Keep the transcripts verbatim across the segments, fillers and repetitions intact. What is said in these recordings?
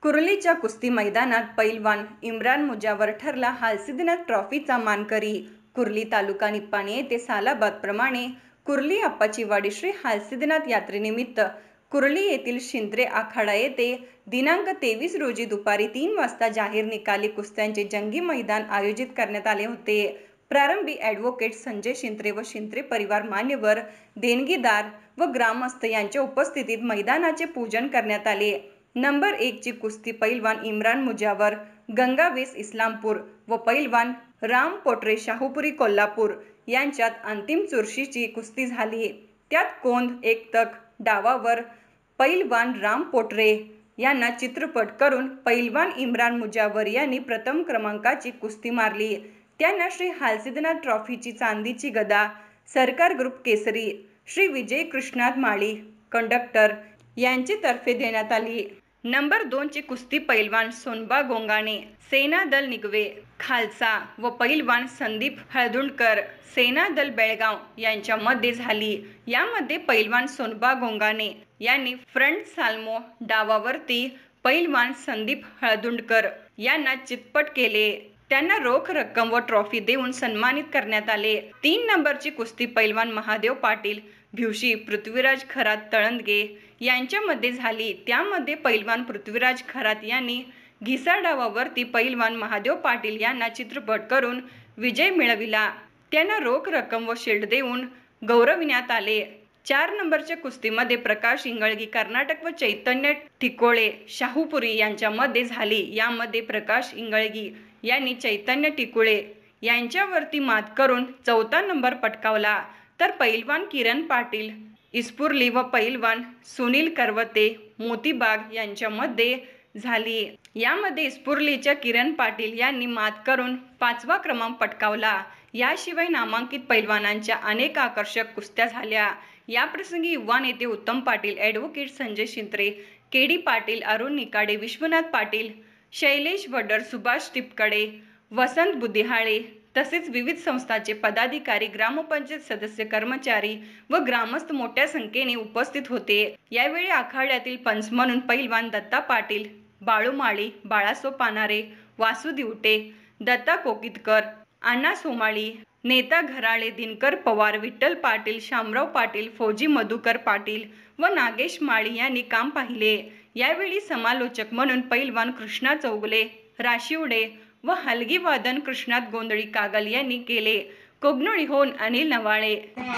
कुर्लीच्या कुस्ती मैदानात पैलवान इम्रान मुजावर ठरला हालसिद्धनाथ ट्रॉफीचा मानकरी। कुर्ली तालुका निप्पाणी येथे सालाबादप्रमाणे कुर्ली आप्पाची वाडी श्री हालसिद्धनाथ यात्रेनिमित्त कुर्ली येथील शिंत्रे आखाडा येथे दिनांक तेवीस रोजी दुपारी तीन वाजता जाहीर निकाली कुस्त्यांचे जंगी मैदान आयोजित करण्यात आले होते। प्रारंभी ॲडव्होकेट संजय शिंत्रे व शिंत्रे परिवार मान्यवर, देणगीदार व ग्रामस्थ यांच्या उपस्थितीत मैदानाचे पूजन करण्यात आले। नंबर एक ची कुस्ती पैलवान इम्रान मुजावर गंगावेस इस्लामपूर व पैलवान राम पोटरे शाहूपुरी कोल्हापूर यांच्यात अंतिम चुरशीची कुस्ती झाली। त्यात कोंद एकतक डावावर पैलवान राम पोटरे यांना चित्रपट करून पैलवान इम्रान मुजावर यांनी प्रथम क्रमांकाची कुस्ती मारली। त्यांना श्री हालसिद्धनाथ ट्रॉफीची चांदीची गदा सरकार ग्रुप केसरी श्री विजय कृष्णात माळी कंडक्टर यांचे तर्फे देण्यात आली। नंबर दोन ची कुस्ती पैलवान सोनबा गोंगाणे सेना दल निगवे खालसा व पैलवान संदीप हळदुंडकर सेना दल बेळगाव यांच्यामध्ये झाली। यामध्ये पैलवान सोनबा गोंगाणे यांनी फ्रंट साल्मो डावावरती पैलवान संदीप हळदुंडकर यांना चितपट केले। त्यांना रोख रक्कम व ट्रॉफी देऊन सन्मानित करण्यात आले। तीन नंबरची कुस्ती पैलवान महादेव पाटील भिवशी पृथ्वीराज खरात तळंदगे यांच्यामध्ये झाली। त्यामध्ये पैलवान पृथ्वीराज खरात यांनी घिसा डावावरती पैलवान महादेव पाटील यांना चित्रपट करून विजय मिळविला। त्यांना रोख रक्कम व शिल्ड देऊन गौरविण्यात आले। चार नंबरच्या कुस्तीमध्ये प्रकाश इंगळगी कर्नाटक व चैतन्य टिकोळे शाहूपुरी यांच्यामध्ये झाली। यामध्ये प्रकाश इंगळगी यांनी चैतन्य टिकोळे यांच्यावरती मात करून चौथा नंबर पटकावला, तर पैलवान किरण पाटील इस्पुर्ली व पैलवान सुनील करवते मोतीबाग यांच्यामध्ये झाली। यामध्ये इस्पुर्लीच्या किरण पाटील यांनी मात करून पाचवा क्रमांक पटकावला। याशिवाय नामांकित पैलवानांच्या अनेक आकर्षक कुस्त्या झाल्या। याप्रसंगी युवा नेते Uttam Patil, advocate Sanjay Shintre, K D Patil, Arun Nikade, Vishwanath Patil, Shailesh Vadar, Subhash Tipkade, Vasant Buddhihale तसेच विविध संस्थांचे पदाधिकारी, ग्रामपंचायत सदस्य, कर्मचारी व ग्रामस्थ मोठ्या संख्येने उपस्थित होते। यावेळी आखाड्यातील पंच म्हणून पैलवान दत्ता पाटील, बाळू माळी, बाळासो पानारे, वासू दिवटे, दत्ता कोकितकर, अण्णा सोमाळी, नेता घराळे, दिनकर पवार, विठ्ठल पाटील, शामराव पाटील, फौजी मधुकर पाटील व नागेश माळी यांनी काम पाहिले। यावेळी समालोचक म्हणून पैलवान कृष्णा चौगुले, राशिवडे व हलगी वादन कृष्णात गोंधळी कागल यांनी केले। कोगनोळीहून अनिल नवाळे।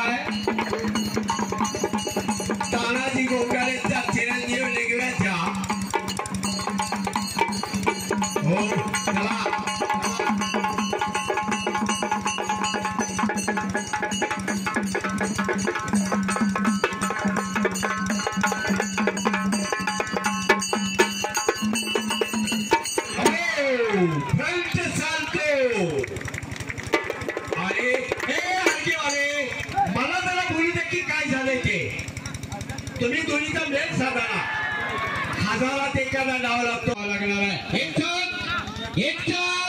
तुम्ही दोन्हीचा मेल साधा हजारात एखादा डाव लागतो लागणार आहे। एक छान एक छान